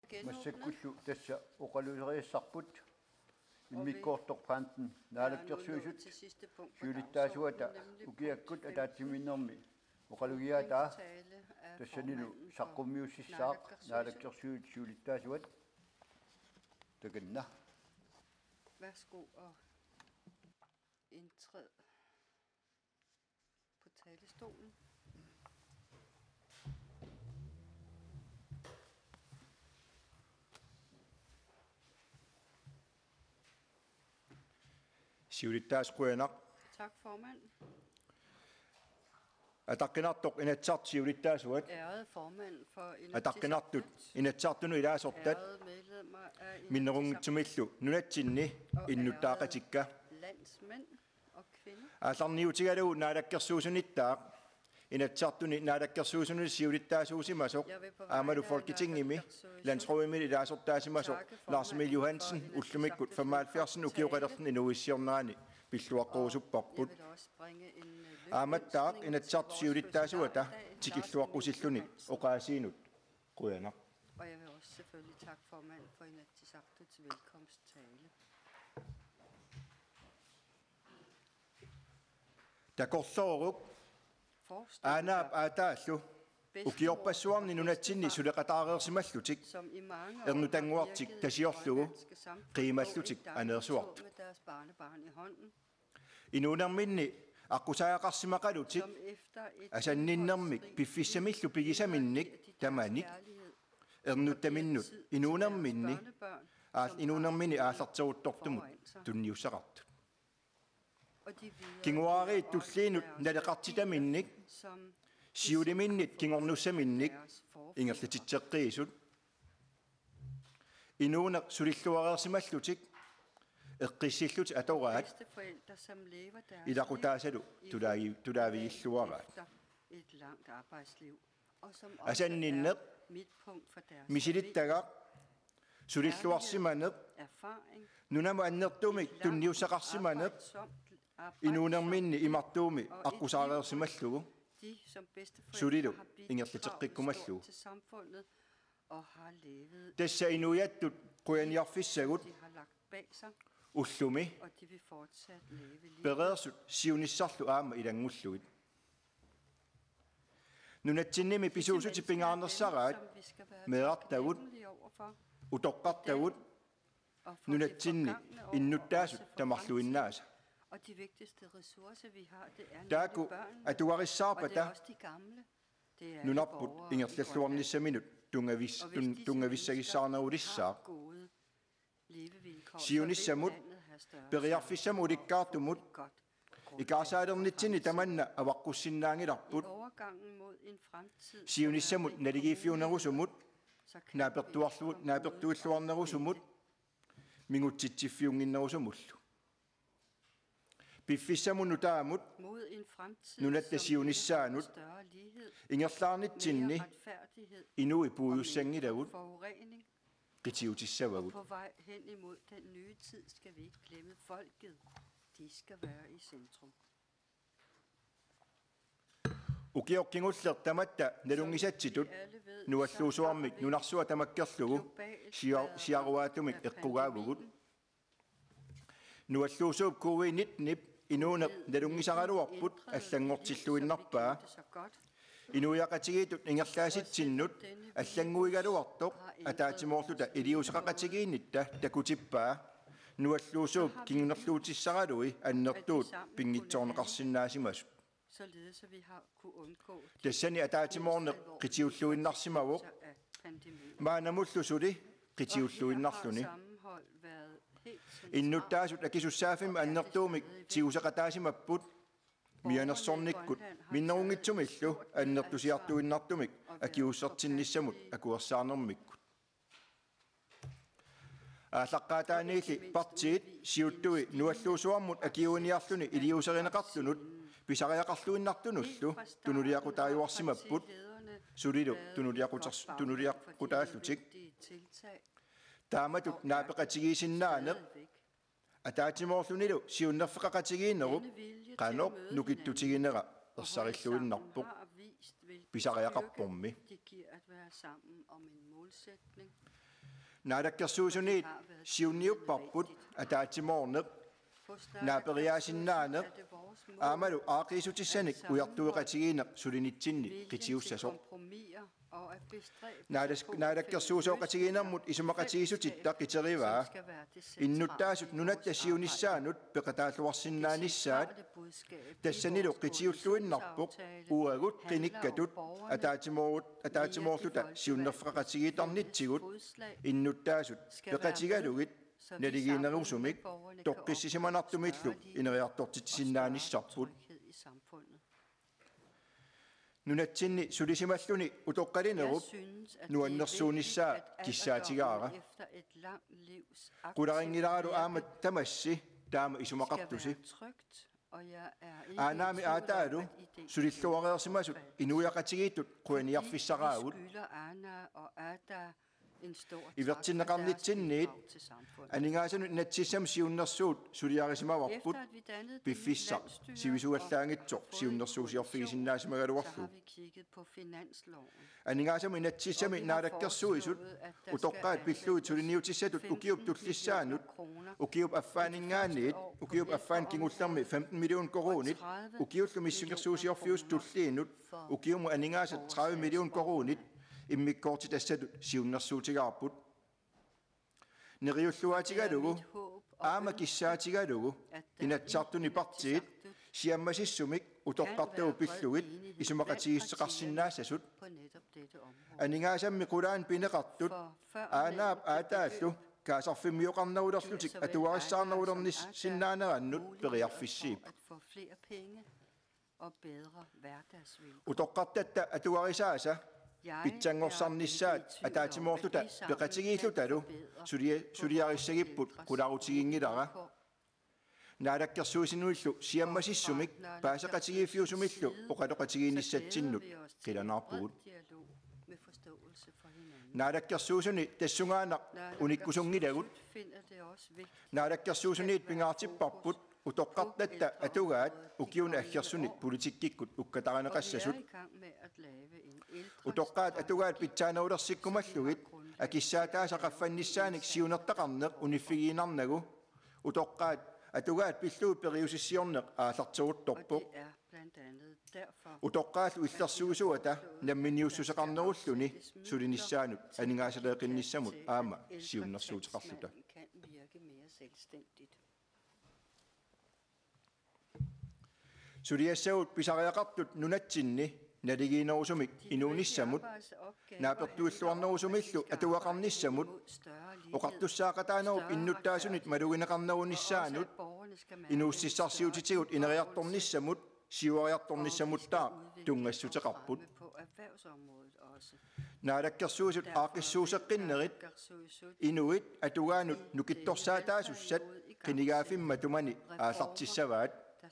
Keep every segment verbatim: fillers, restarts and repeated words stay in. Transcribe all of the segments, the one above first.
массаккуллу тасса оқалусериассарпут иммиккоорторпаантен наалаккерсуисут сиулиттаасуата укиаккут атаатсиминнэрми оқалугиатаа тассанилу саққуммиуссисsaaq наалаккерсуит сиулиттаасуат таканна. Værsgo og indtræd på talestolen. Siulittaasquyanaq. Tak, formand. Ataqinartoq inatsart siulittaasuat. Ærede formand for Ataqinartut inatsartunu ilaasortat. Ærede medlemmer af minnerungitsumillu nunatsinni innuttaaqatikka. landsmænd og kvinder. Aallarniutigalu naalakkersuusunittaaq inatsartuni naalakkersuusununi siulittaasuusimasoq aamalu folketingimi landsrådimi ilaasortaasimasoq Lars Emil Johansen ullumikkut femoghalvfjerds ukiuqalerten inuissiornerani pilluaqquusupparput aamattaaq inatsart siulittaasuata tikilluaqqusilluni oqaasiinut quyanaq. Og jeg vil også selvfølgelig takke formand for Inatsisartuts velkomsttale. Takorsoruk aanaap aataallu ukiorpassuarni nunatsinni suleqataareersimallutik ernutanguartik tasiorlugu qiimallutik aneersuart inuunerminni aqusaaqarsimaqalutik asanninnermik piffissamillu pigisaminnik tamanik ernuttaminnut inuunerminni aal inuunermini aallarteruttortumut tunniussaqartu kinguari tulliinut naleqartitaminnik siuliminnit kingornussaminnik ingerlititseqqiisut inuuneq sulilluareersimallutik eqqissillut atoraat ilaqutaasalu tulaagi tulaavigilluaraat asanninneq misilittagaq sulilluarsimaneq nunamu annertumik tunniussaqarsimaneq inuunerminni imartuumi aqusaareersimallugu sulilu ingerliteqqikkumallugu tassa inuiattut quaniarfissagut ullumi pereersut siunissarlu aama ilangulluit nunatsinnimi pisuusuti pingaarnersaraat meeartagut utoqqartagut nunatsinni innuttaasut tamarluinnaasa. Og de vigtigste ressourcer, vi har, det er Daku atuarissaarpata nunapput borgere, ingerlalluarnissaminut tungavis tungavissagissaarnerulissaaq siunissamut periarfissamu ulikkaartumut ikaasaalernitsinni tamanna avaqqussinnaangilarput siunissamut naligiiffiunerusumut naapertuarluut naapertuilluarnerusumut mingutsitsiffiunginnerusumullu piffissamun utaamut nunattasiunissaanut ingerlaarnitsinni inui puujussangilagut qitiutissavagut. På vej hen imod den nye tid skal vi ikke glemme folket. De skal være i centrum. Ukiorkinguller tamatta nalungisatsitut nualluusuarmik nunarsua tamakkerlugu siaruaatumik eqqugaavugut nualluusuup kuuviinitnip inuuneq nalungisaraluarput allangortilluinnarpaa inuiaqatigitut ingerlaasitsinnut allanguigaluartoq ataatimoorluta iliusaqaqatigiinnitta takutippaa nualluusuup kingunerluutissaralui annertuut pingitsoorneqarsinnaasimasu således at vi har kunne undgå tassani ataatimoorneq qitiulluinnarsimavuq maanamullusuli qitiulluinnarluni innuttaasut akisussaafim annertuumik tiusaqataasimapput mianersornikkut minnerungitsumillu annertusiartuinnartumik akiussertinnissamut akuersaarnermikkut ааllaqqaataaniilli partiit siuttui nualluusuarmut akiuniarluni iliuserineqarlunut pisariaqarluinnartunullu tunuliaqutaajuarsimapput sulilu tunuliaquters tunuliaqutaallutik taamatut naapeqatigiisinnaaneq ataatimoorlunilu siunnerfeqaqatigiinnerup qanoq nukittutiginera ersarilluinnarpuq pisariaqarpormi Naadakkersuusunit siunniupparput ataatsimorneq naaperiaasinnaane aamalu aaqiisutissanik ujartueqatigiineq sulinitsinni qitiussasoq naadakkersuusooqatigiinermut isumaqatigisutitta qiterigaa innuttaasut nunatta siunissaanut peqataalluarsinnaanissaat tassanilu qitiulluinnarpoq uagut qinikkatut ataatimoorut ataatimoorluta siunnerfeqatigiitarnitsigut innuttaasut peqatigalugit naligiinerusumik toqqissisimanartumillu ineriartortitsinnaanissarput nunatsinni sulisimalluni utoqqalinerup nuannersuunissaa kissaatigaara qularingilaralu aamat tamassi taama isumaqartusi aanaami aataalu sulilluareersimasut inuiaqatigiittut quaniarfissaraagut ivertinneqarnitsinniit aningaasanu natsissam siunnersuut suliarisimavarput piffissaq sivisugallaangitsoq siunnersuusiorfigisinnaasimaгаluarlu aningaasam natsissami naadakkersuisut utoqqaat pilluit suliniutissatut ukiup tullissaanut ukiup affaaningaanniit ukiup affaan kingullermi femten million korunit ukiullu missungersuusiorfius tulliinut ukiumu aningaasat tredive million korunit immikkoorti tassatut siunnersuutigaarput neriulluaatigalugu aama kissaatigalugu inatsartuni partiit siammasissumik utoqqartagu pillugit isumaqatigisseqarsinnaassasut aningaassammi qulaan pineqartut aanaap aataallu kaasarfimmiuqarnarulerlutik atuarissaarnarulernis sinnaanerannut periarfissiip utoqqartatta atuarisaasa pitsangorsarnissaat ataatimoorluta peqatigiillutalu sulia suliarissagipput qularutigingilара naadakkersuusinuillu siammasissumik paaseqatigiiffiusumillu oqaloqatigiinissatsinnut qilanarpugut naadakkersuusuni tassungaanaq unikkusungilagut naadakkersuusuniit pingaartipparput utoqqartatta atugaat ukiuna aggersunit politikkikkut ukkataranеqassasut utoqqaat atugaat pitsaanerulersikkumallugit akissaataasaqaffannissaanik siunertaqarneq uniffigiinarnagu utoqqaat atugaat pilluut periusissiorneq aallartiguttorpoq utoqqaallu illersuusuata namminiussuseqarnerulluni sulinissaanut aningaasaleeqinnissamut aama siunnersuuteqarluta suliassagут pisariaqartut nunatsinni naligiinerusumik inuunissamut naapertuulluarnerusumillu atuaqarnissamut oqartussaaqataanerup innuttaasunit malugineqarnerunissaanut inuussissarsiutitigut ineriartornissamut siuariartornissamuttaa tungassuteqarput naadakkersuusut aaqissuuseqqinnerit inuit atugaanut nukittorsaataasussat qinigaafimmatumani aallartissavaat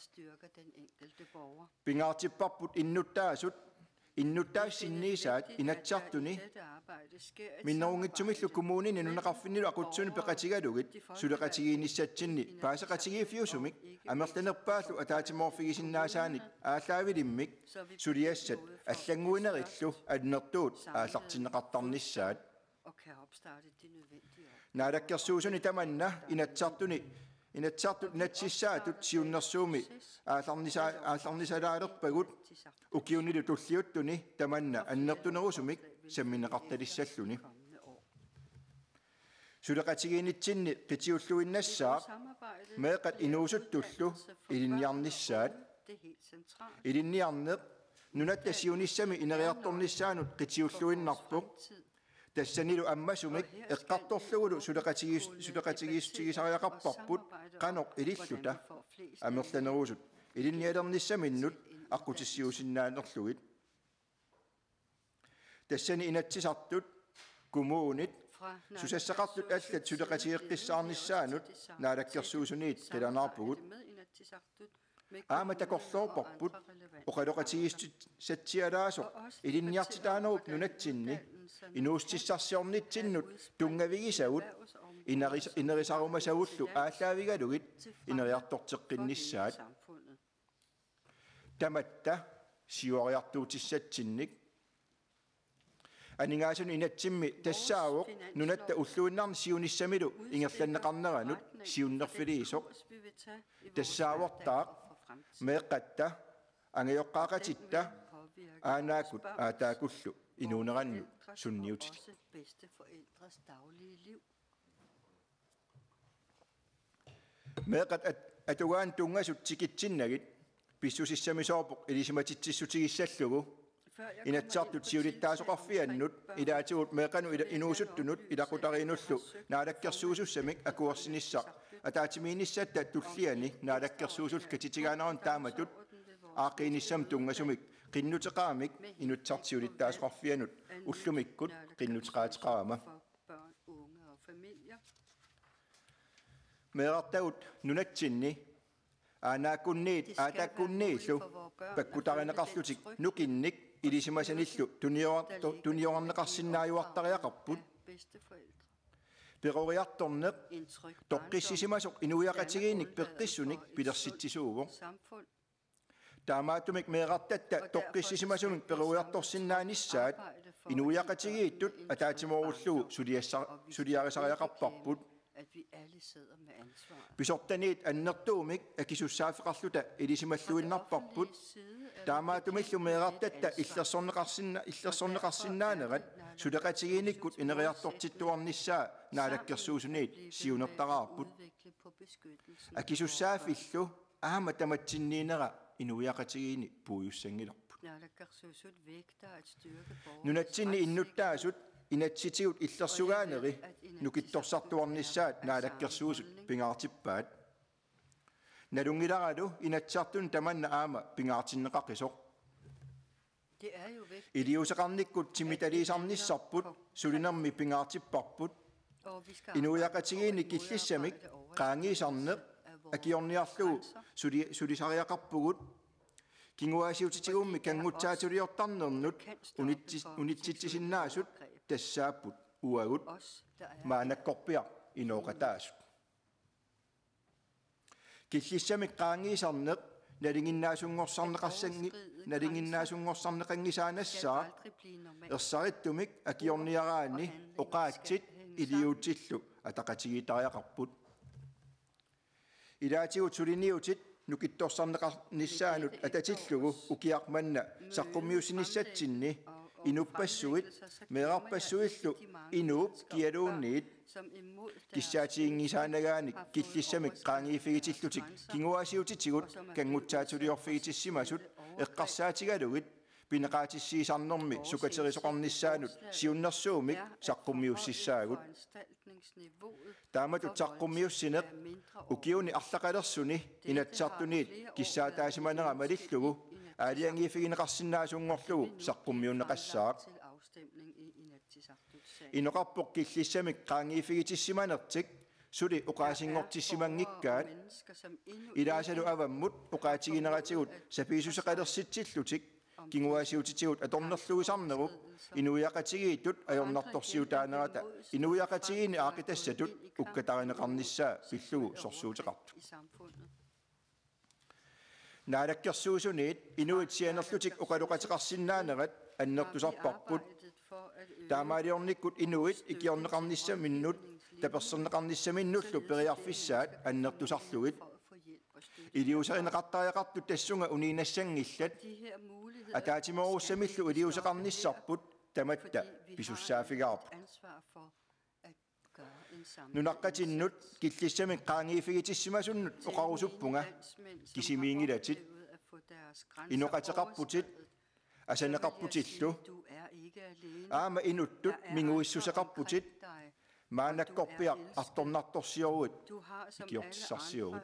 pingaartipparput innuttaasut innuttaasinniisaat inatsartuni minnerungitsumillu kommunini nuneqarfinnilu aqutsuni peqatigalugit suleqatigiinissatsinni paaseqatigiiffiusumik amerlanerpaallu ataatimorfigisinnaasaanik ааllaавилиммик сулиассат аллангуинериллу аннертуут ааллартиннеқартарнissaat наалаккерсуусуни таманна инатсартуни inatsartut natsissaatut siunnersuumi aallarnisaa aallarnisalaалерпагут ukiunilu tulliuttuni tamanna annertunerusumik sammineqartalissalluni suleqatigiinitsinni qitiulluinnassaaq meeqat inuusuttullu ilinniarnissaat ilinniarneq nunatta siunissami ineriartornissaanut qitiulluinnarpuq тассанилу аммасумик эққарторлугулу сулеқатигис сулеқатигиссутигисариақарпарпут қаноқ илиллута амерланерусут илинниалерниссаминнут аққутиссиусиннаанерлугит тассани инатсисартут кумуунит сусассақартут аллат сулеқатигеққиссаарниссаанут наалаккерсуусуниит қиланаарпугут аама такорлоорпарпут оқалоқатигиссатсиалаасоқ илинниартитаанеруп нунатсинни inuussissarsiornitsinнут тунгавигисагут инерис инерисарумасагуллу ааллаавигалугит инериарторteqqinnissaat таматта сиуариартуутиссатсинник Aningasun inatsimmi tassaavuq nunatta ulluinnarni siunissamilu ingerlanneqarneranut siunnerfiliisoq tassaavortaaq meeqqatta angajoqqaaqatitta aanaakut aataakullu inuunerannu sunniutit meeqqat atugaan tungasut tikitsinnagit pissusissamisoopoq ilisimatitsissutigissallugu inatsartut siulittaasoqarfiannut ilaatigut meeqanu inuusuttunut ilaqutariinullu naalakkersuusussamik akuersinissaq ataatimiinissatta tulliani naalakkersuusul katitigaanaron taamatut aaqiinissam tungasumik qinnutеqaamik inutsartiulittaasoqarfianut ullumikkut qinnutеqaatiqarama meerartagut nunatsinni aanaakunniit aataakkunniillu pakkutarineqarlutik nukinnik ilisimasanillu tuniorarneqarsinnaajuartariaqarput peroriartorneq toqqissisimasoq inuiaqatigiinnik peqqissunik pilersitsisuuvoq taamaatumik meeqartatta toqqissisimasumik peroriartorsinnaanissaat inuiaqatigiittut ataatimorullugu suliassa suliarisariaqarparput pisortaniit annertuumik akisussaafiqarluta ilisimalluinnarparput taamaatumillu meeqartatta illersorneqarsinna illersorneqarsinnaanerat suleqatigiinikkut ineriartortittuarnissaa naalakkersuusuniit siunertaraarput akisussaafiillu aama tamatsinniinera inuiaqatigiini puujussangilerput nunatsinni innuttaasut inatsitigut illersugaaneri nukittorsartuarnissaat naalakkersuusut pingaartippaat nalungilaralu inatsartun tamanna aama pingaartinneqaqisoq iliuseqarnikkut timitaliisarnissarput sulinermi pingaartipparput inuiaqatigiini killissamik qaangiisarneq akiorniarlugu suli sulisariaqarpugut kinguaasiutitigiummi kangutsaatuliortarnernut unitsitsisinnaassut tassaapput uagut maanakkorpiaq inooqataasut killissamik qaangiisarneq nalinginnaasungorсарнеқарсанги nalinginnaasungorсарнеқангисаанасsaa ерсаритtumik akiorniaraani oqaatsit iliutillu ataqatigitariaqarput ilaatigut suliniutit nukittorsarneqarnissaanut atatillugu ukiaqmanna saqqummiusinissatsinni inuppassuit meeqarpassuillu inuup kialuunniit kissaatiingisaanagaanik killissamik qaangiifigitillutik kinguaasiutitigut kangutsaatuliorfigitissimasut eqqarsaatigalugit pineqaatissiisarnermi sukaterisoqarnissaanut siunnersuumik saqqummiussissaagut taamatut saqqummiussineq ukiuni arlaqalersuni inatsartuniit kissaataasimanera malillugu aaliangiifigineqarsinnaasungorlugu saqqummiunneqassaaq inoqarpoq killissamik qaangiifigitissimanertik suli uqaasingortissimangikkaat ilaasalu avammut uqaatigineratigut sapiisuseqalersitillutik kinguaasiutitigut atornerlugisarneruk inuiaqatigiittut ajornartorsiutaanerata inuiaqatigiini aaqitassatut ukkatarineqarnissaa pillugu sorsuuteqartu naalakkersuusuniit inuitsianerlutik uqaluqateqarsinnaanerat annertusarparput taamaaliornikkut inuit ikiorneqarnissaminnut taperserneqarnissaminnullu periarfissaat annertusarlugit iliuserineqartariaqartu tassunga uniinassangillat ataatimoruussamillu iliuseqarnissarput tamatta pisussaafigaarput nunaqqatinnut killissamik qaangiifigitissimassunnut oqarusuppunga kisimiingilatit inoqateqarputit asaneqarputillu aama inuttut minguissuseqarputit maanakkorpiaq artornartorsiorut ikiortissarsiorut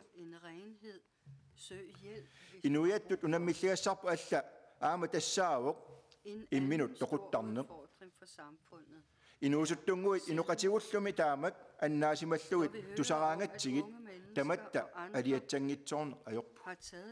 inuiattut unammilligassarpu alla aama tassaavuq imminut toquttarneq inuusuttunguit inuqatigullumi taamak annaasimalluit tusaraangatsigit tamatta aliatsangitsoorne ajorpu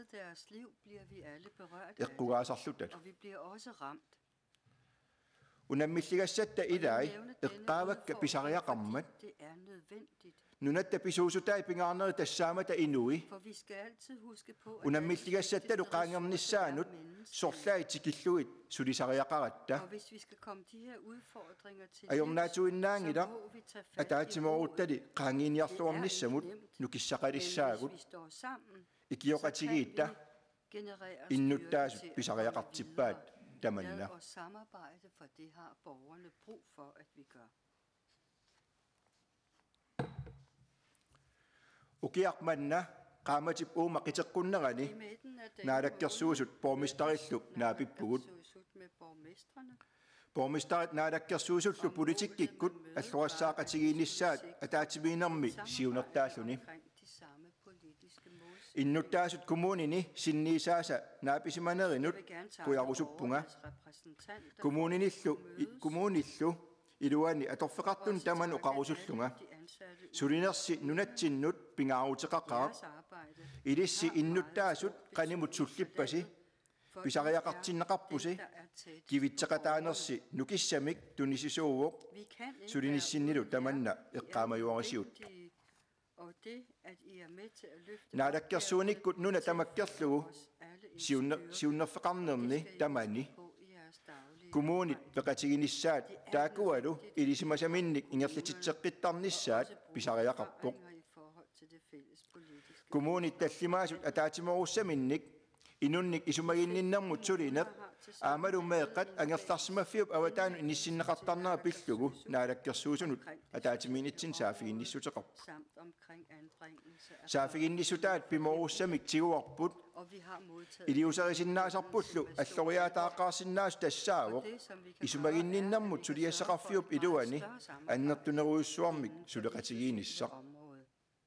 eqqugaasarlutat Unammissigassatta ilai eqqaavakka pisariaqarmat det er nødvendigt. nunatta pisuusutai pingaarneri tassaamata inui For vi skal altid huske på, at unammissigassatta luqaangernissaanut sorlaai tikilluit sulisariaqaratta og hvis vi skal komme de her udfordringer til ajornaatuinnaangila så må vi tage fat i ataatimaruuttali qaangiiniarluarnissamut Men hvis nukissaqalissaagut vi står sammen, ikioqatigiitta generere innuttaasut styrke til at pisariaqartippaat komme videre tamanna med at samarbejde, for det har borgerne brug for, at vi gør. ukiarmanna qaamatip uumaqiteqqunnerani I midten af denne naalakkersuusut pormistarillu naapippugut naalakkersuisut med borgmestrene, pormistarit naalakkersuusullu politikkikkut alluassaaqatigiinissaat ataatimiinermi siunertaalluni omkring de samme politiske målsætninger. innuttaasut kommunini sinniisaasa naapisimanerinut Jeg vil gerne takke pujarusuppunga borgernes repræsentanter kommuninillu kommunillu iluani atorfeqartun taman oqarusullunga de ansatte sulinersi nunatsinnut pingaaruteqaqarat deres arbejde. ilissi innuttaasut qanimut sullippasi For pisariaqartinneqarpusi dem, der er tæt kivitsaqataanersi nukissamik tunisisuuvoq Vi kan ikke sulinissinnilu være tamanna uden jer. I er eqqaamajuarisiut vigtige, og det, at I er med til at løfte naalakkersuunikkut nuna tamakkerlugu os alle en siunner styrke, siunnerfeqarnerni det skal I tamani huske på i jeres daglige kommunit arbejde. peqatiginissaat taakualu ilisimasaminnik ingerlititseqqittarnissaat pisariaqarpoq Erfaringer i forhold til det fælles politiske. kommunit tallimaasut ataatimaruussaminnik inunnik isumaginninnermut sulineq aamalumeeqqat angerlarsimaffiup avataanu inissinneqartarnera pillugu naalakkersuusunut ataatimiinitsin saafiginnissutеқарпу Samt omkring anbringelse af saafiginnissutaat pimoruussamik tiguarput og vi har modtaget iliusarisinnaasarpullu alloriataaqaarsinnaas tassaavoq det, som vi kan isumaginninnermut suliassaqarfiup iluani annertuneruissuarmik suleqatigiinissa område.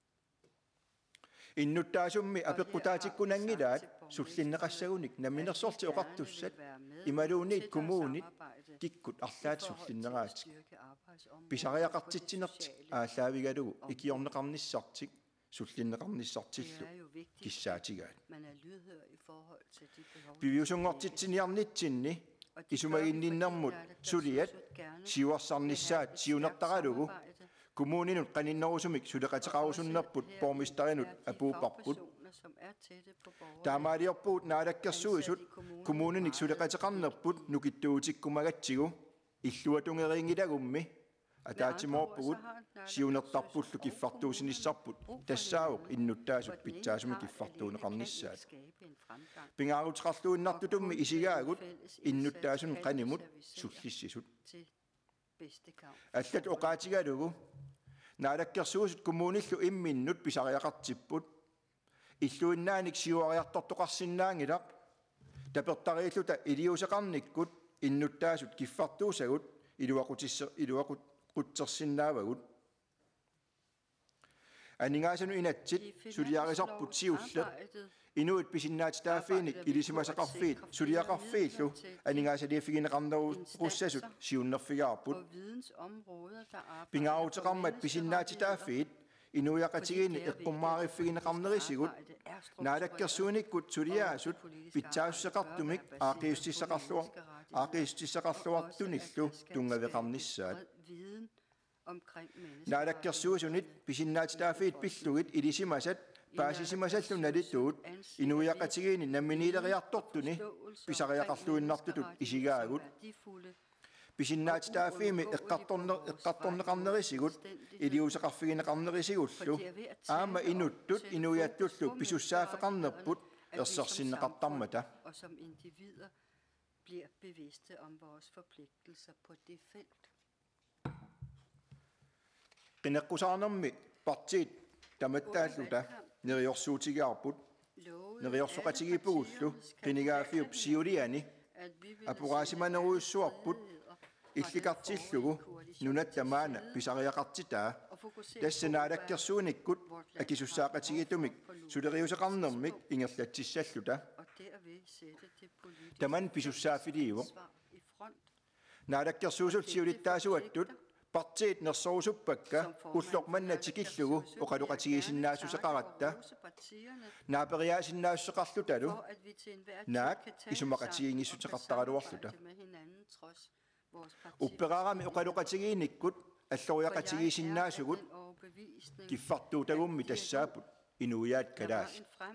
innuttaasummi apeqqutaatikkunangilaat sullinneqassagunik naminersorti oqartussat imaluuniit kumuunit tikkut arlaat sullinneraat pisariaqartitsinerti aallaavigalugu ikiorneqarnissartik sullinneqarnissartillu Det er jo vigtigt, kissaatigaat man er lydhør i forhold til de behov. piviusungortitsiniarnitsinni isumaginninnermut suliat siuarsarnissaat siunertaralugu kommuninut qaninnerusumik suleqatiqarusunnerput pormistarinut apuuparput Som er tætte på borgerne. taamaaliorpuut naalakkersuisut kommuninik suleqatiqarnerput nukittuutikkumagatsigu illuatungeriingilagummi ataatimoorpugut siunertarpullu kiffartuusinissarput tassaavuq innuttaasut pitsaasumi kiffartuuneqarnissaat Skabe en fremgang pingaaruteqarluinnartutummi isigaagut innuttaasun qanimut sullissisut til bedste gavn. аллат оqaatigalugu naalakkersuusut kommunillu imminnut pisariaqartipput illuinnaanik siuariartortoqarsinnaangilaq tapertariilluta iliuseqarnikkut innuttaasut kiffartuusagut iluaqutissa iluaqutsersinnaavagut aningaasanu inatsit suliarisarput siullat inuit pisinnaatitaafiinik ilisimasaqarfiit suliaqarfiillu aningaasaliaffigineqarnerussasut siunnerfigaarput På vidensområder, der arbejder pingaaruteqarmat pisinnaatitaafiit inuiaqatigiini eqqummaariffigineqarnerisigut naalakkersuunikkut suliaasut pitsaasseqartumik aaqiustissaqarluar aaqiustissaqarluartunillu tungaveqarnissaat viden omkring mennesker. naalakkersuusunit pisinnaatitaafiit pillugit ilisimasat paasisimasallu nalituut inuiaqatigiini namminiileriartortuni pisariaqarluinnartutut isigaagut pisinnaatitaafiimi eqqartorner eqqartorneqarnerisigut iliuseqarfigineqarnerisигуллу аама инуттут инуяттуллу писуссаафеқарнерпут ерсерсиннеқартармата Og som individer bliver bevidste om vores forpligtelser på det felt. qinekkusаарnermi partiit tamattaаллута neriorsuutigiarput neriorsoqatigipugullu qinigaafiup siuliani At vi vil apuraasimaneruissuarput illikartillugu nunattamaana pisariaqartitaa tassanaalakkersuunikkut akisussaaqatigitumik suleriuseqarnermik ingerlatsissalluta og derved sætte det politiske taman pisussaafidiivo svar i front. naalakkersuusul siulittaasuattut partiit nersorusuppakka ullormannatikillugu oqaluqatigisinnaassuseqaratta naaperiaasinnaasseqarlutalu For at vi til enhver tid naak kan tale isumaqatigiingissuteqartaraluarluta sammen med hinanden trods upperarami uqaluqatigiinikut alloriaqatigiisinnaasugut kiffartuutagummi tassaaput inuiaat kalaas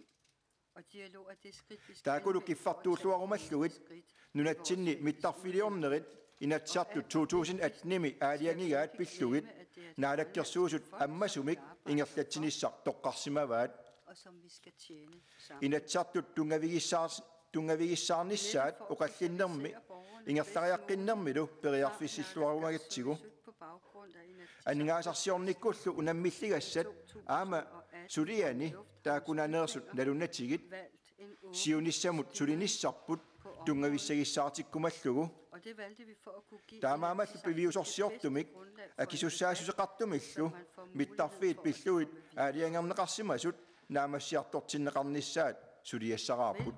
taakulu kiffartuulluarumallugit nunatsinni mittarfiliornerit inatsartu two thousand eight-nimi aaliangigaat pillugit naalakkersuusut ammasumik ingerlatsinissar toqqarsimavaat inatsartut tungavigissaars tungavigissaarnissaat uqallinnermi ingerlariaqqinnermilu periarfissilluarumagatsigu anningaasarsiornikkullu unammilligassat aama suliani taakunaneersut nalunnatigit siunissamut sulinissarput tungavissagissaartikkumallugu taamaamallu piviusorsiortumik akisussaasusеқартумиллу mittarfiit pilluit aaliangerneqarsimasut naamassiartortinneqarnissaat suliassaraarput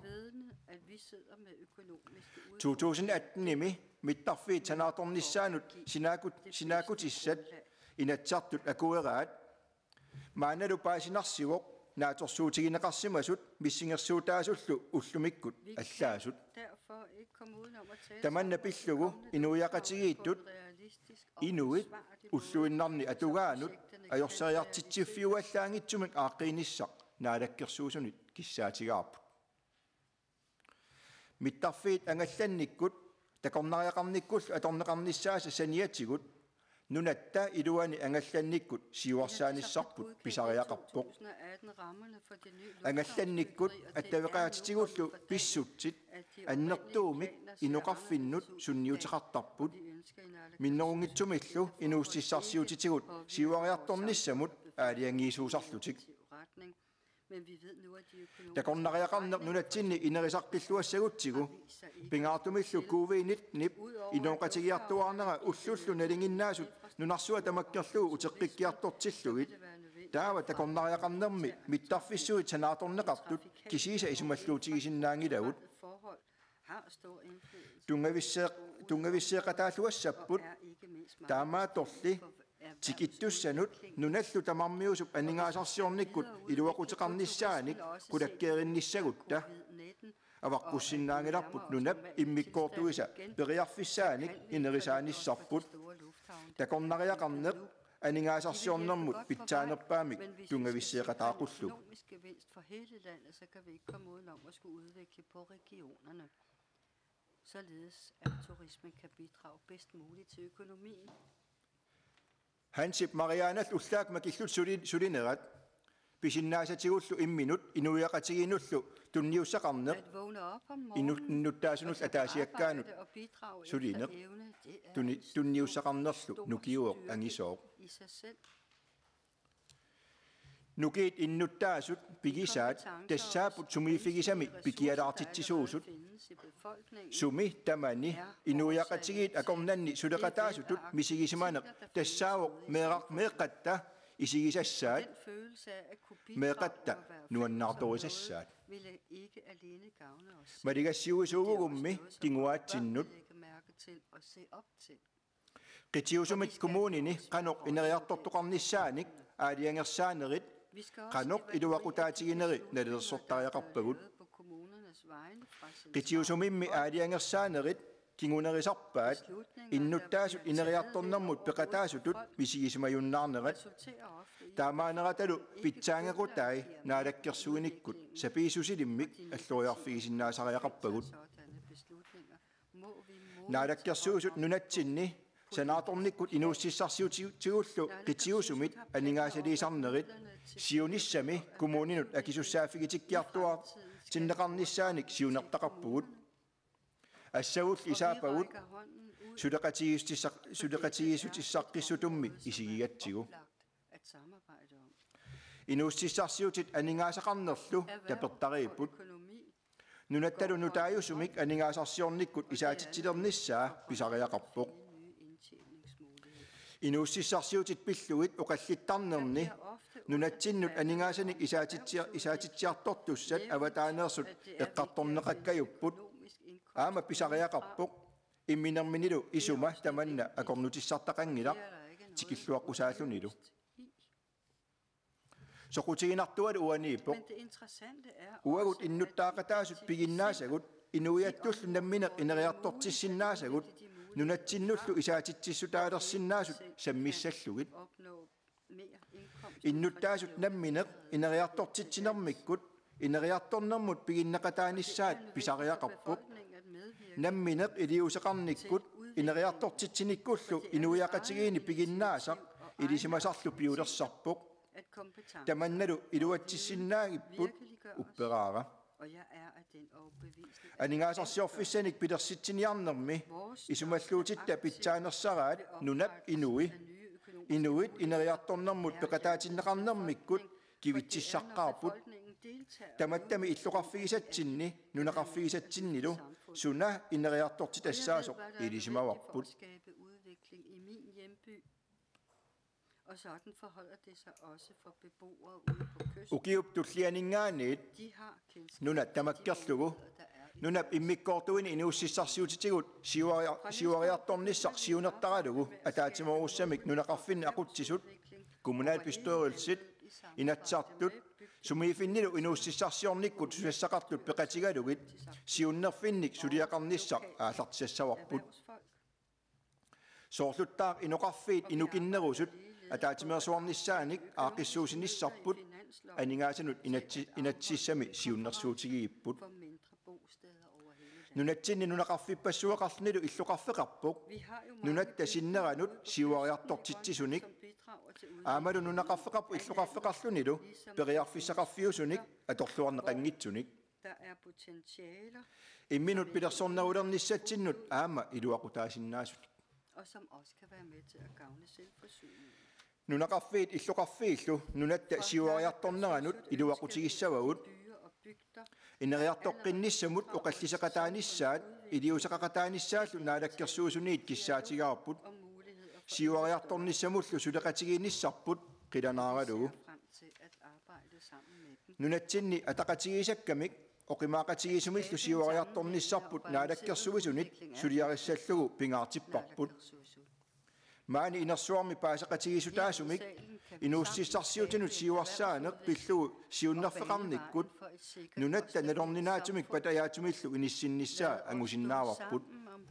two thousand eight-nimi mittarfiit sanaatornissaanut sinaakut sinaakutissat inatsartut akueraat maanalu paasinarsigoq naatorsuutigineqarsimasut missingersuutaasullu ullumikkut allaasut tamanna pillugu inuiaqatigiittut inuit ulluinnarni atugaanut ajorseriartitsiuffiuallaangitsumik aaqqiinissaq naalakkersuusunit kissaatigaarput mittarfiit angallannikkut takornariaqarnikkullu atorneqarnissaasa saniatigut nunatta iluani angallannikkut siuarsaanissarput pisariaqarpoq angallannikkut attaveqaatitigullu pissutsit annertuumik inuqarfinnut sunniuteqartarput minnerungitsumillu inuussissarsiutitigut siuariartornissamut aaliangiisuusarlutik takornariaqarneq nunatsinni inerisarqilluassagutigu pingaartumillu kuuviinitnip inuoqatigiartuarnera ullullu nalinginnaasut nunarsua tamakkerluu uteqqikkiartortillugit taava takornariaqarnermi mittarfissuit sanaatorneqartut kisiisa isumalluutigisinnaangilagut tungavisseeq tungavisseeqataalluassapput taamaatorli tikittussanut nunallu tamarmiusup anningaasarsiornikkut iluaquteqarnissaanik kulakkeerinnissagutta avaqqussinnaagilarput nunap immikkoortuisa periarfissaanik inerisaanissarput takornariaqarneq anningaasarsiornermut pitsaanerpaamik tungavisseeqataaqullu således at turismen kan bidrage bedst muligt til økonomien. Hansip Marianat ullaak makillut sulinerat pisinnaasatiullu imminut inuiaqatiginullu tunniussaqarneq innuttaasunul ataasiakkaanut sulineq tunniussaqarnerlu nukiuoq angisooq nukiit innuttaasut pigisaat tassaaput sumiifigisami pikialaartitsisuusut sumi tamani inuiaqatigiit akornanni suleqataasutut misigisimaneq tassaawoq meeqaq meeqqatta isigisassaat meeqatta nuannaartorisassaat maligassiuisuugugummi tinguaatsinnut qitiusumit kommunini qanoq ineriartortoqarnissaanik aaliangersaanerit qanoq iluaqutaatigineri naleersortariaqarpagut qitiusumimmi aaliangersaanerit kingunerisarpaat innuttaasut ineriartornermut peqataasutut misigismayunnaarnerat taamaaneratalu pitsaangequtai naalakkersuinikkut sapiisusilimik alloriarfigisinnaasaриақарпагут naalakkersuusut nunatsinni sanaatornikkut inuussissarsiutigullu qitiusumit anningaasaliisarnerit siunissami kumuuninut akisussaafigitikkiartuar tinneqarnissaanik siunertaqarpugut assagull isaapagut suleqatigiustissaq suleqatigiisutissaqқиссутумми isigigatsigu inuussissarsiutit anningaasaqarnerlu tapertariipput nunattalu nutaayusumik anningaasarsiornikkut isaatitsilernissaa pisariaqarpoq inuussissarsiutit pillugit uqallittarnerni nunatsinnut aningaasanik isaatitsia isaatitsiartortussat avataaneersut eqqartorneqakkayupput aama pisariaqarpoq imminerminilu isuma tamanna akornutissartaqangilaq tikilluaqqusaallunilu soqutiginartualu uaniippoq uagut innuttaaqataasut piginnaasagut inuiattullu nammineq ineriartortissinaasagut nunatsinullu isaatitsissutaalersinnaasut sammissallugit innuttaasut nammineq ineriartortitsinermikkut ineriartornermut piginnaqataanissaat pisariaqarpuq nammineq iliuseqarnikkut ineriartortitsinikkullu inuiaqatigiini piginnaasaq ilisimasarlu piulersarpuq tamannalu iluatissinnaagiput upperaara aningaasarsiorfissanik pilersitsiniarnermi isumalluutitta pitsaanersaraat nunap inui inuit ineriartornermut peqataatinneqarnermikkut kivitsissaqqaarput tamattami illuqarfigisatsinni nunaqarfigisatsinnilu suna ineriartortitassaasuq ilisimavarput. Og sådan forholder det sig også for beboere ude på kysten. Ukiuptullianingaanit nuna tamakkerlugu nunap immikkortuin inuussissarsiutitigut siuariartornissaq siunertaralugu ataatimoruussamik nunaqarfinni aqutsisut kommunal pistorilsit inatsartut sumiifinnilu inuussissarsiornikkut susassaqartut peqatigalugit siunnerfinnik suliaqarnissaq aallartisassavarput soorluttaaq inoqarfiit inukinnerusut ataatimersuarnissaanik aaqissuusinissarput aningaassanut inatsissami siunnersuutigiipput nunatsinni nunaqarfippassuaqarnilu illuqarfeqarpuq nunatta sinneranut siuariartortitsisunik aamalu nunaqarfeqarpu illuqarfeqarlunilu periarfissaqarfiusunik atorluarneqanngitsunik imminut pilersornerulernissatsinut aama iluaqutaasinnaasut og som også kan være med til at gavne selvforsyningen. Nunaqarfiit illuqarfiillu nunatta siuariartorneranut iluaqutigissawagut ineriartoqqinnissamut uqallisaqataanissaat iliusaqaqataanissaallu naalakkersuusuniit kissaatigaarput siuariartornissamullu suleqatigiinissarput qilanaaralugu nunatsinni ataqatigisakkamik oqimaaqatigisumillu siuariartornissarput naalakkersuisunit suliarissallugu pingaartipparput maani inersuarmi paasaqatigisutaasumik inuussissarsiutinut siuarsaaneq pillugu siunnerfeqarnikkut nunatta nalorninaatumik patayaatumillu inissinnissaa angusinnaavarput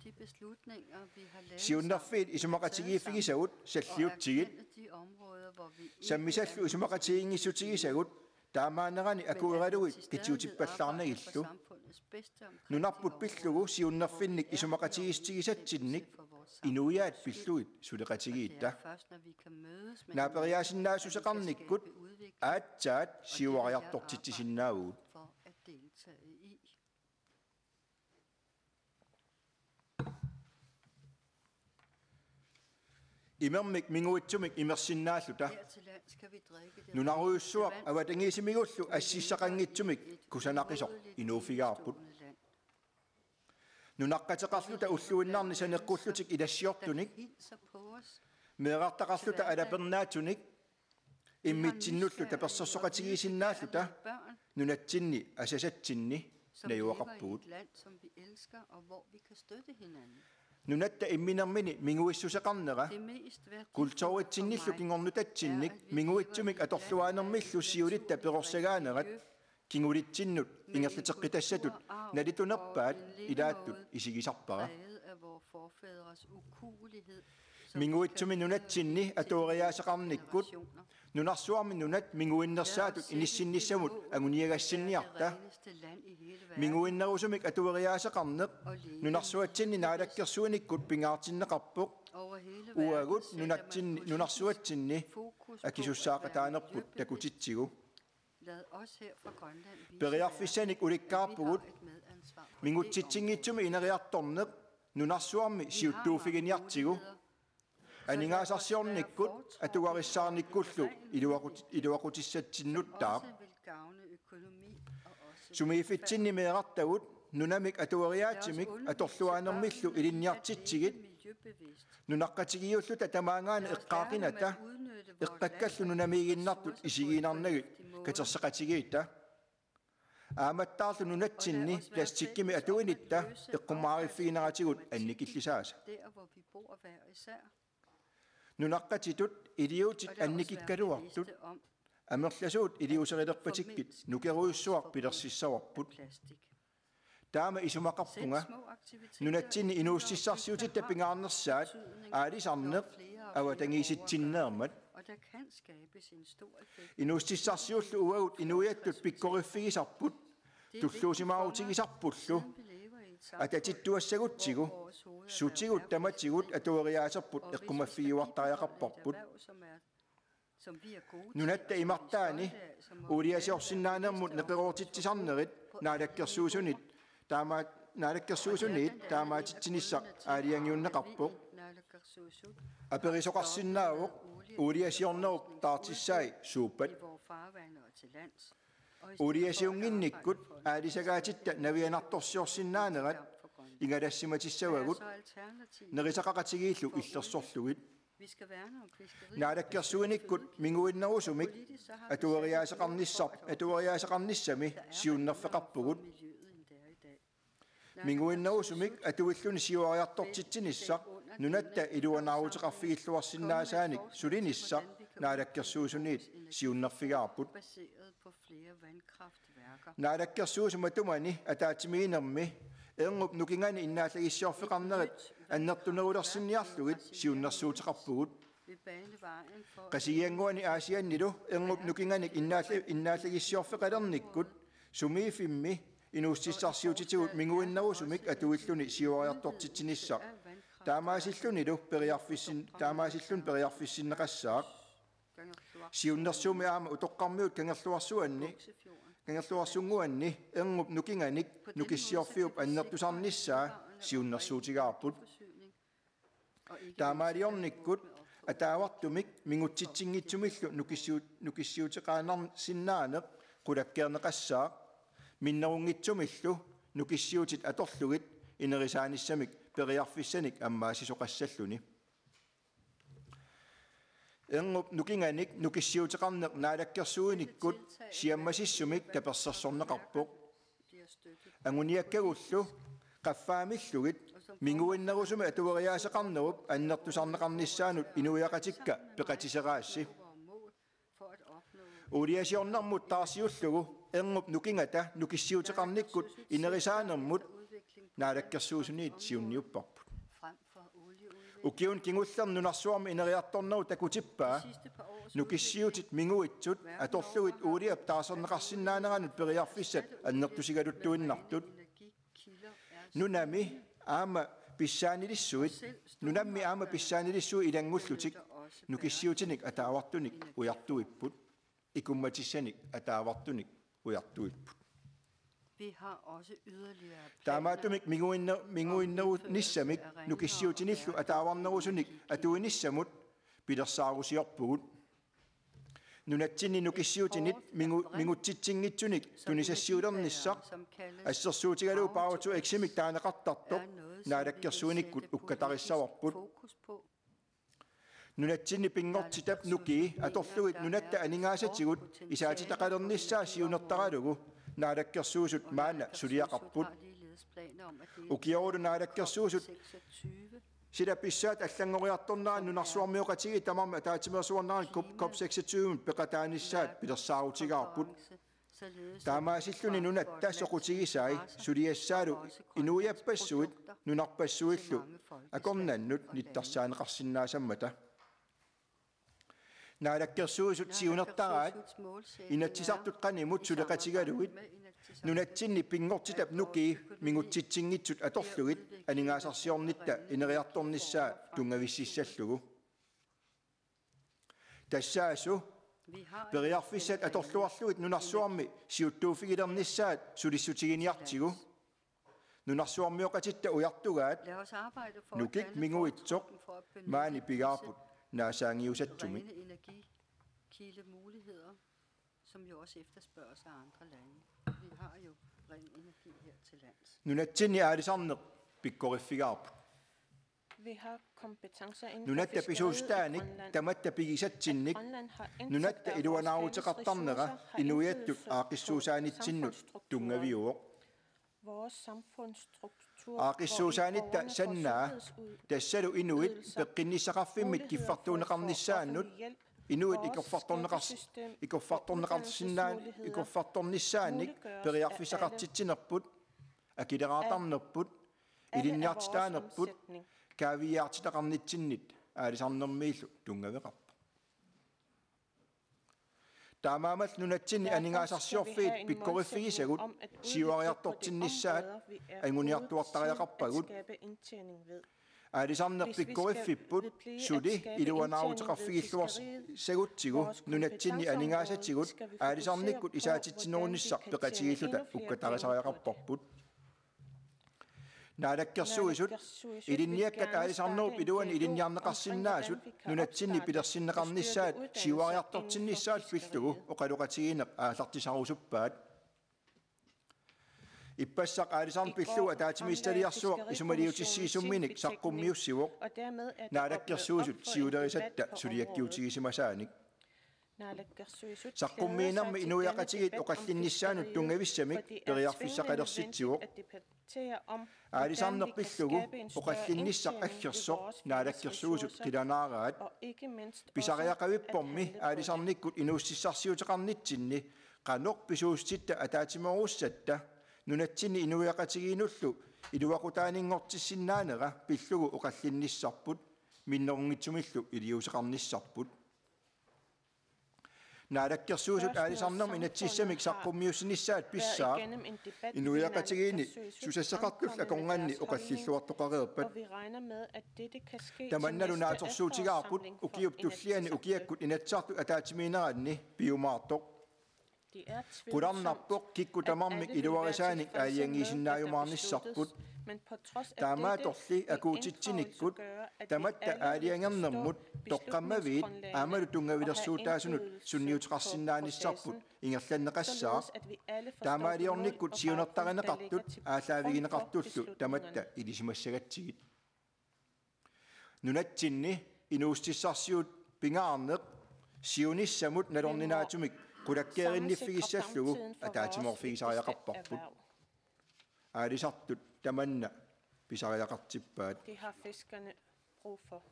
siunnerfiit isumaqatigiiffigisagut salliuttigit sammisallu isumaqatigiingissutigisagut taamaanerani akueraluit kitiutippallaarnagillu nunarput pillugu siunnerfinnik isumaqatigiistigisatsinnik inuiaat pilluit suleqatigiitta naaperiaasinnaasuseqarnikkut aatsaat siuariartortitsissinnaavuut imermik minguitsumik imersinnaalluta nunaruussuaq avatangiisimigullu assissaqanngitsumik kusanaqisor inuufigaarput nunaqqateqarluta ulluinnarni saneqqullutik ilassiortunik meeqartaqarluta alapernaatunik immitsinnullu tapersorsoqatigiisinnaalluta nunatsinni asasatsinni najuaqarpugut nunatta imminermini minguissuseqarnera kultooritsinnilu kingornutatsinnik minguitsumik atorluaanermillu siulitta perorsagaanerat kingulitsinut ingerliteqqitassatut nalitunerpaat ilaattut isigisarpara minguitsumi nunatsinni atuoriaaseqarnikkut nunarsuarmi nunat minguinnersaatut inissinnissamut aguniagassinniarta minguinnerusumik atuoriaaseqarneq nunarsuatsinni naalakkersuinikkut pingaartinneqarpuq uagut nunatsinni nunarsuatsinni akisussaaqataanerput takutitsigu periarfissanik ulikkaarpugut mingutsitsingitsumi ineriartorneq nunarsuarmi siuttuufiginiartigu aningaasarsiornikkut atugarissaarnikkullu iluaqutissatsinnuttaaq sumiifitsinni meeqartagut nunamik atuariaatimik atorluaanermillu ilinniartitsigit nunaqqatigiulluta tamaangaana eqqaaqinata eqqakkallu nunamiiginnartut isigiinarnagit katerseqatigiitta aamattaarlu nunatsinni plastikkimi atuinitta eqqumaariffiginaratigut annikillisaasa nunaqqatitut iliutit annikikkaluartut amerlasuut iliuserilerpatikkit nukeruissuaq pilersissavarput taama isumakappunga nunatsinni inuussissarsiutit tapingaarnersaat aalisarneq avatangiisitsinneermat Og der kan skabes en stor effekt. inuussissarsiullu uagut inuiattut pikkorifigisarput tulluusimaarutigisarpullu Siden vi lever i et samfund, atatittuassagutsigu sutigut tamatigut atuariaaserput eqqumaffiuartariaqarparput erhverv, som er som vi er gode nunatta imartaani uliasiorsinnaanermut neqeroortitsisarnerit naalakkersuusunit taama naalakkersuusunit taamaatitsinissaq aaliangiunneqarpuq aperisoqarsinnaavuq uliasiornerup taartissai suuppat i vores farvande og til lands. uliasiunginnikkut aalisagaatitta navianartorsiorsinnaanerat ingalassimatissavagut Så alternativ. nerisaqaqatigiillu illersorlugit Vi skal værne om fiskeriet. naalakkersuunikkut minguinnerusumik atuariaaseqarnissar atuariaaseqarnissami siunnerfeqarpugut Miljøet end det er i dag. minguinnerusumik atuilluni siuariartortitsinissaq nunatta iluanaaruteqarfigilluarsinnaasaani sulinissaq naalakkersuusuniit siunnerfigaarput Baseret på flere vandkraftværker. naalakkersuusumatumani ataatimiinermi erngub nukingani innaallagissiorfeqarnerit annertunerulersinniarlugit siunnersuuteqarpugut Vi bane vejen for qasigianguani aasiannilu erngub nukinganik innaalla innaallagissiorfeqalernikkut sumiifimmi inuussissarsiutitigut minguinnerusumik atuilluni siuariartortitsinissaq taamaasillunilu periarfissin taamaasillun periarfissinneqassaaq siunnersuumi aama utoqqarmiut kangerluarsuanni kangerluarsunguanni erngub nukinganik nukissiorfiup annertusarnissaa siunnersuutigaarput taamaaliornikkut ataavartumik mingutsitsingitsumillu nukissiut nukissiuteqaanar sinnaaneq qulakkeerneqassaaq minnerungitsumillu nukissiutit atorlugit inerisaanисsamик periarfissanik ammaasisoqassalluni erngub nukinganik nukissiuteqarneq naalakkersuunikkut siammasissumik tapersarsorneqarpuq anguniakkagullu qaffaamillugit minguinnerusumi atuariaaseqarnerup annertusarneqarnissaanut inuiaqatikka peqatiseraassi uliasiornermut taarsiullugu erngub nukingata nukissiuteqarnikkut inerisaanermut naalakkersuusuniit siunniupparput ukiun kingullernunersuarmi ineriartorneru takutippaa nukissiutit minguitsut atorlugit uliap taaserneqarsinnaaneranut periarfissat annertusigaluttuinnartut nunami aama pissaanilissuit nunammi aama pissaanilissuit ilangullutik nukissiutinik ataavartunik ujartuipput ikummatissanik ataavartunik ujartuipput Vi har også yderligere taamaatumik minguinner minguinnerut nissamik nukissiutinillu ataavarnerusunik atuinissamut pilersaarusiorpugut nunatsinni nukissiutinit mingu mingutsitsingitsunik tunisassiulernissaq assersuutigalu paautu eksimik taaneqartartoq naalakkersuunikkut ukkatarissavarput fokus på nunatsinni pingortitap nuki atorlugit nunatta aningaasatigut isaatitaqalernissaa siunertaralugu naalakkersuusut maana suliaqarput ukiorulu naalakkersuusut sida pissaat allangoriartornaan nunarsuarmiuqatigi tamarma ataatimersuarnaan kop seksogtyve peqataanissaat pilersaaruutigaarput taamaasilluni nunatta soqutigisai suliassaalu inuiappassuit nunarpassuillu akornannut nittarsaanеqarsinnaasammata naalakkersuusut siunertaraat inatsisartut qanimut suleqatigaluit nunatsinni pingortitap nuki mingutsitsingitsut atorlugit aningaasarsiornitta ineriartornissaa tungavississallugu tassaasu periarfissat atorluarlugit nunarsuarmi siuttuufigilernissaat sulissutigiниartigu nunarsuarmiuqatitta ujartugaat nukik minguitsoq maani pigaarput naasaangiusatsumi energikildemuligheder, som jo også efterspørges af andre lande. Vi har jo ren energi her til lands. nunatsinni aalisarneq pikkorifigaarput Vi har kompetencer inden for nunatta fiskeriet i pisuustaanik Grønland. tamatta pigisatsinnik Grønland har indsat nunatta af vores iluanaaruteqartarnera fælles ressourcer, har inuiattut indflydelse på aaqissuusaanitsinnut samfundsstrukturen. tungaviuoq Vores samfundsstruktur, aaqissuusaanitta hvor vi sannaa får sundhedsud- tassalu inuit ydelser, peqqinnissaqarfimmit muligheder for at få kiffartuuneqarnissaannut offentlig hjælp, inuit vores ikorfartorneqars skattesystem, ikorfartorneqarsinnaan uddannelsesmuligheder, ikorfartornissaannik muliggøres af periarfissaqartitsinerput акилераарtarnerput илинниартитааnerput каавиаартитақарнитсиннит аалисарнэрмииллу тунгавеқарпа таамаамал нунатсинни анингаасарсиорфиит пиккориффигисагут сиуариартортинниссаат ангуниартуартариақарпагут аалисарнер пиккориффиппут сули илуанаарутеқарфигиллуарс сагутсигу нунатсинни анингаасатсигут аалисарниккут исаатитсинерунissar пеқатигиллута уккатарисариақарпарпут наалаккерсуисут илинниаккат аалисарнеруп илуани илинниарнеқарсиннаасут нунатсинни пилерсиннеқарниссаат сиуариартортинниссаат пиллугу оқалоқатигинеқ аалартисарусуппаат иппассақ аалисарн пиллугу атаатимисталиарсуақ исумалиутиссиисумминик саққуммиуссивоқ наалаккерсуисут сиулерисатта сулиаккиутигисимасааник саққуммиинарми инуяқатигит оқаллинниссаанут тунгависсамик периарфиссақалерситсивоқ аалисарнеққиллугу оқаллинниссақ аггерсоқ наалаккерсуусут қиланаараат писариақавиппорми аалисарниккут инууссиссарсиутеқарнитсинни қаноқ писууститта атаатимеруссатта нунатсинни инуяқатигиинуллу илуақутаанингортиссиннаанера пиллугу оқаллинниссарпут миннерунгитсумиллу илиусеқарниссарпут наалаккерсуусут аалисарнерми инатсиссамик саққуммиуссиниссаат писсаа инуяқатигиини сусассақартул акорнгаанни оқаллиллуартоқареерпат таманналу нааторсуутигаарпут укиуп туллиани укиаккут инатсаарту атаатимиинераанни пиумаартоқ qulарнарпоқ киккутамармик илуарисааник ааянгисиннааюмаарниссарпут таамааторли акуутитсиниккут таматта аалиангернэрмут тоққаммавиит аамалу тунгавилерсуутаасунут сунниутеқарсиннааниссарпут ингерланнеқассаа таамаалиорниккут сиунертаринеқартут аалаавигинеқартуллу таматта илисимассагатсигит нунатсинни инуустиссарсиут пингаарнеқ сиуниссамут налорнинаатумик qulakkeerinniffigissallугу атаатиморфигисариақарпарпут аалисартут таманна писариақартиппаат Det har fiskerne brug for.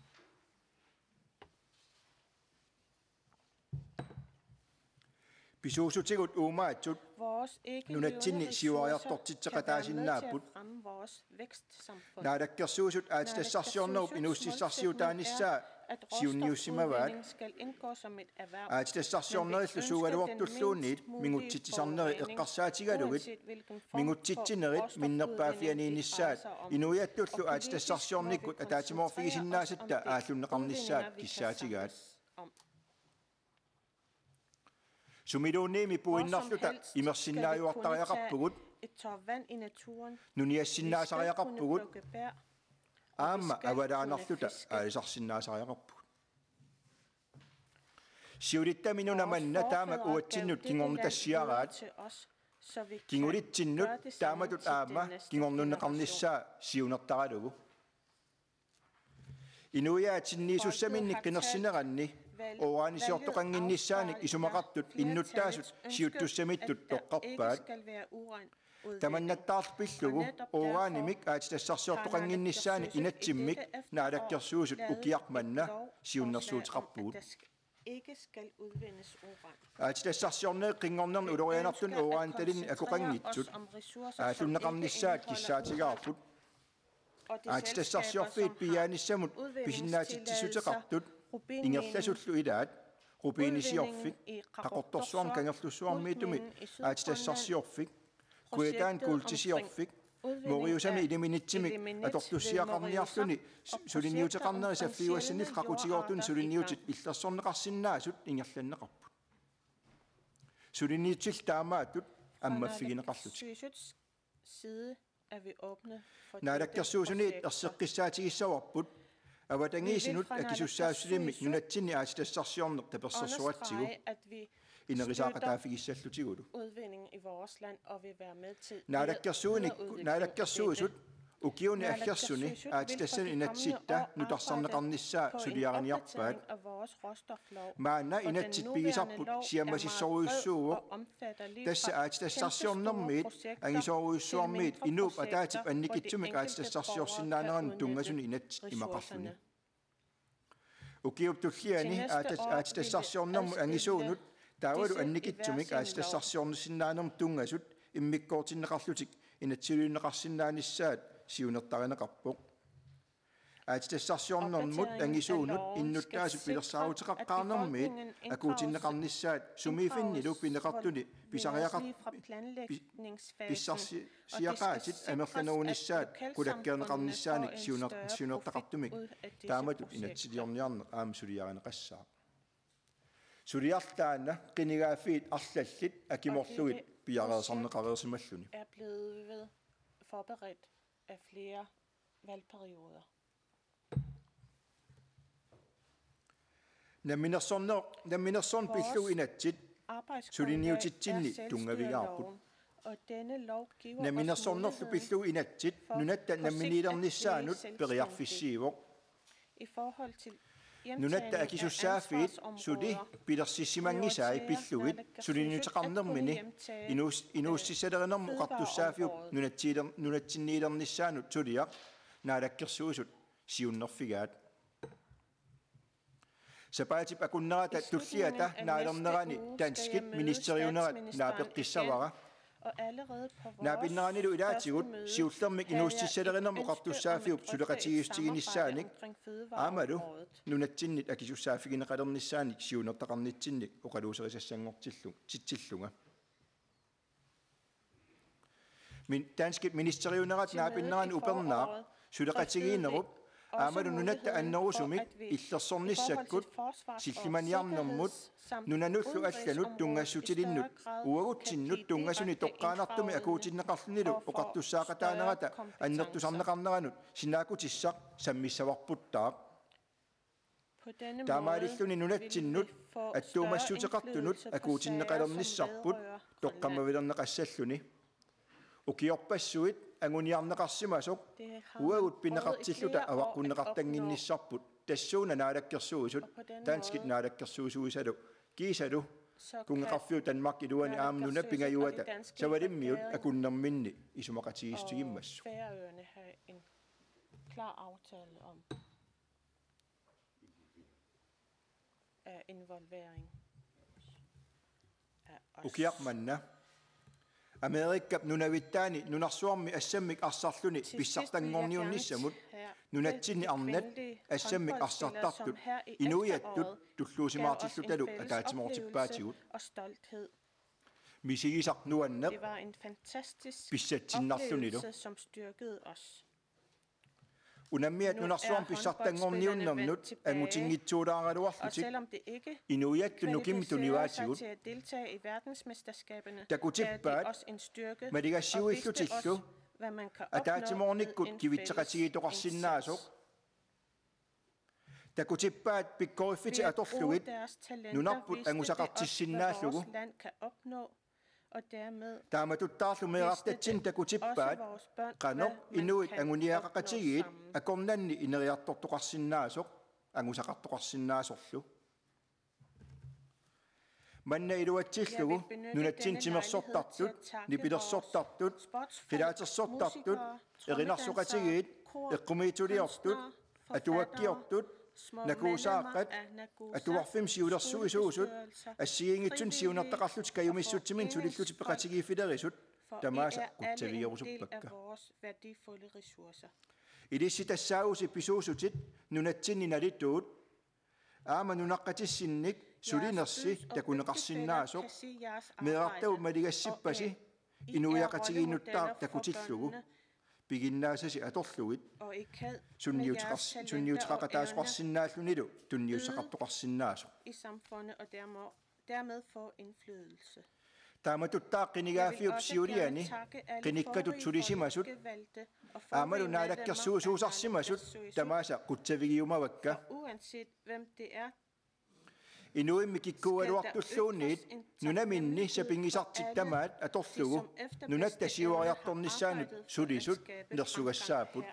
писуусутигут уумаатсут нунатсинни сиуариарторситсеқатаасиннааппут наалаккерсуусут аатитассарсиорнеруп инууссиссарсиутааниссаа сиунниуссимаваат аатитассарсиорнериллу суугалуортуллуунниит мигутситсисарнери эққарсаатигалугит мигутситсинерит миннерпаафианиинissаат инуяттуллу аатитассарсиорниккут атаатиморфигисиннаасатта ааллуннеқарниссаат киссаатигаат сумилуунниими пуиннарлута имерсиннааюартариақарпугут нуниассиннаасариақарпугут аама авалаанарлута аалисарсиннаасариақарпугут сиулиттаминунаманна таамак уатсиннут кингорнутассиараат кингулитсиннут тааматут аама кингорнуннеқарниссаа сиунертаралугу инуяатинниисуссаминник кинерсинеранни оранисиортоқангинниссааник исумақартут иннуттаасут сиуттуссамиттут тоққарпаат таманнаттаарлпиллугу оранимик аатитассарсиортоқангиннissaaник инатсиммик наалаккерсуусут укиарманна сиуннерсуутеқарпугут аатитассарсиорнеэ қингорнерни улорианартун ораанталинни акоқангитсут аалуннеқарниссаат киссаатигаарпут аатитассарсиорфиит пиааниссамут писиннаатитсисутеқартут ингерласуллу илаат рубинисиорфик қақорторсуарм кангерлуссуармиитуми аатитассарсиорфик куэтаан култисиорфик мориусами илиминитсимик аторлуссиақарниарлуни сулинниутеқарнери саффиуассинил қақутигоортун сулинниутит иллерсорнеқарсиннаасут ингерланнеқарпут сулинниутил таамаатут аммаффигинеқарлутик наалаккерсуусуниит ерсеққиссаатигиссаварпут аватангиисинут акисуссаассулиммик нунатсинни аатитассарсиорнер таперсерсуатсигу инерисаақатаафигиссаллутигулу наалаккерсууник наалаккерсуусут укиуни аггерсуни аатитассани инатситта нутарсарнеқарниссаа сулиараниарпаат маана инатсит пигисарпут сиаммасиссоруйуссууво тасса аатитассарсиорнэрмиит ангисоруйуссуармиит инууп атаатип анникитсумик аатитассарсиорсиннаанеран тунгасуни инатсит имақарлуни укиуп туллиани аатитассарсиорнэрму ангисуунут таавалу анникитсумик аатитассарсиорнусиннаанерм тунгасут иммиккоортиннеқарлутик inatsiluinneqarsinnaanissaat siunertarinaqarpoq аатиссарсиорнэрмут ангисуунут иннуттаасу пилерсаарутеқаққарнэрмиит акуутиннеқарнissaат сумиифиннилу пинеқартуни писариақар писсарсиақаатит амерлануунissaат кулаккернеқарнissaаник сиунер сиунертақартумик таамату инатсилиорниарне аам сулиаринеқассаа сулиартаана қинигаафиит арлаллит акиморлугит пиареерсарнеқареерсималлуни er blevet forberedt af flere valgperioder. Наминерсорнер наминерсорн пиллу инатсит сулиниутитсинни тунгавигаарпут og denne lov giver наминерсорнерлу пиллу инатсит нунатта намминилернissaanут периарфиссиивоқ i forhold til нунатта акисуссаафиит сули пилерсиссимангисаи пиллугит сулиниутеқарнермини инуус инууссисалеринерму қартуссаафиуп нунатсиилер нунатсинниилернissaанут сулиақ наалаккерсуусут сиуннерфигаат сапаатип акуннерата туллиата наалернерани данскит министериунерат наапеққиссавара наапиннеранилу илаатигут сиуллермик инууссиссалеринерму қартуссаафиуп сулеқатигиустигиниссааник аамалу нунатсиннит акисуссаафигинеқалернissaаник сиунертақарнитсинник оқалуусерисассангортиллу титсиллунга мин данскит министериунерат наапиннерани упернаа сулеқатигиинеруп аамалу нунатта аннерусумик иллерсорниссаккут силлиманиарнэрмут нунануллу алланут тунгассутилиннут уагутсиннут тунгасуни тоққаанартуми акуутиннеқарлунилу оқартуссаақатаанерата аннертусарнеқарнеранут синаакутиссақ саммиссаварпуттаақ таамаалиллуни нунатсиннут аттуумассутеқартунут акуутиннеқалерниссарпут тоққаммавилернеқассаллуни укиорпассуит ангуниарнеқарсимасоқ уагут пинеқартиллута аваққуннеқартангинниссарпут тассууна наалаккерсуусут таанскит наалаккерсуусуисалу кисалу кунгеқарфиу Danmark илуани аамнуна пингаюата савалиммиут акуннэрминни исумақатигистигиммассу Færøerne have en klar aftale om af involvering af os. укиарманна Америккап нунавиттаани нунарсуарми ассаммик арсарлуни писсартангорниунниссамут нунатсинни арнат ассаммик арсартартут инуиаттут туллуусимаартиллуталу акаатимоортиппаатигут мисигисар нуаннеқ Det var en fantastisk писсатсиннарлунилу oplevelse, som styrkede os. унаммиат нунарсуарми писсартангорниуннэрнут ангутингитсуулааралуарлутик Og selvom det ikke инуиатту нукиммиту kvalificerede sig ниваатигут til at deltage i verdensmesterskaberne, er такутиппаат det også en styrke og viste малигассиуиллутиллу os, hvad man kan opnå атаатимоорниккут med en кивитсеқатигиторарсиннаасоқ такутиппаат пиккориффити аторлугит нунарпут ангусақартиссиннааллугу тааматуттаарлу меэрартатсин такутиппаат қано инуит ангуниақақатигиит акорнанни инериартортоқарсиннаасоқ ангусақартоқарсиннаасорлу манна илуатсиллугу нунатсин тимерсортартут нипилерсортартут филаатерсортартут эринарсоқатигиит эққумиитулиортут атуаккиортут накуусааққат атуарфим сиулерсуисуусут ассигингитсун сиунертақарлут каюмиссутсимин тулиллути пеқатигииффилерисут тамааса кутсавиерусуппакка илисси тассаагус эписуусутит нунатсинни налитуут аама нунаққатиссинник сулинерси такунеқарсиннаасоқ меэртау малигассиппаси инуяқатигиинуттаа такутиллугу пигиннаасаси аторлугит сунниутеқарс сунниутеқақатаасоқарсиннааллунилу тунниуссақартоқарсиннаасо i samfundet og dermed dermed få indflydelse. тааматуттаа қинигаафиуп сиулиани қиниккатут сулисимасут аамалу наалаккерсуусуусарсимасут тамааса қутсавигиумавакка Uanset hvem det er, инуимми киккуалуартуллуунниит нунаминни сапингисартиттамаат аторлугу нунатта сиуариарторнissaанут сулисут нерсугассаапут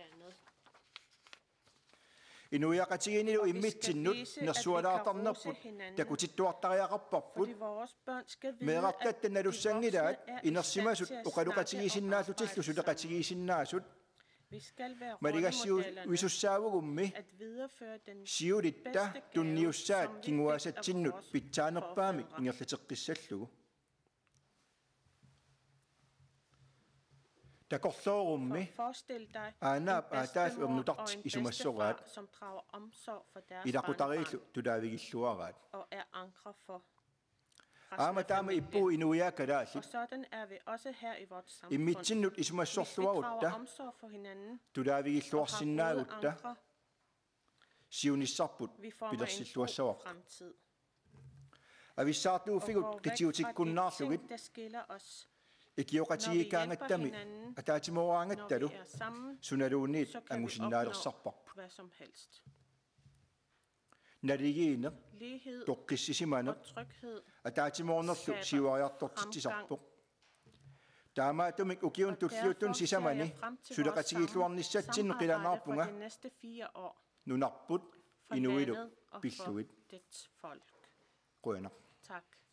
инуяқатигинилу иммитсиннут нерсуалаартарнерпут такутиттуартариақарпарпут меэрартатта налуссангилаат инерсимасут оқалуқатигисиннааллутиллу сулеқатигисиннаасут малигассиу висуссаавугумми сиулитта тунниуссаат кингуасатсиннут питсаанерпаами ингерлатеққиссаллугу Taqorluorummi Forestil dig aanap en aataas bedstemor og umnutartik en isumassoraat bedstefar, som drager omsorg for deres ilaqutariillu barnebarn tulaavigilluaraat og er ankre for resten aama af taama ippu familien. inuiakalaasit Og sådan er vi også her i vores samfund. immitsinnut Hvis vi isumassorluarutta drager omsorg for hinanden og har gode tulaavigilluarsinnaagutta ankre, siunissarput vi former en pilersilluassaaq god fremtid. avissaartuufigut Og gå væk fra de qitiutikkunnaarlugit ting, der skiller os. ikioratiikaangattami Når ataatimoraangattalu vi er sammen, sunaluuniit så kan vi angusinnaalerssarparpu hvad som helst. naligiine Lighed toqqissisimane og tryghed ataatimoornerlu skaber siuariartortitsisarpu taamaatumik ukiun tulliutun sisamani suleqatigilluarnissatsin qilanarpunga for de næste fire år nunarput for inuilu landet og for pilluit dets folk. quena Tak.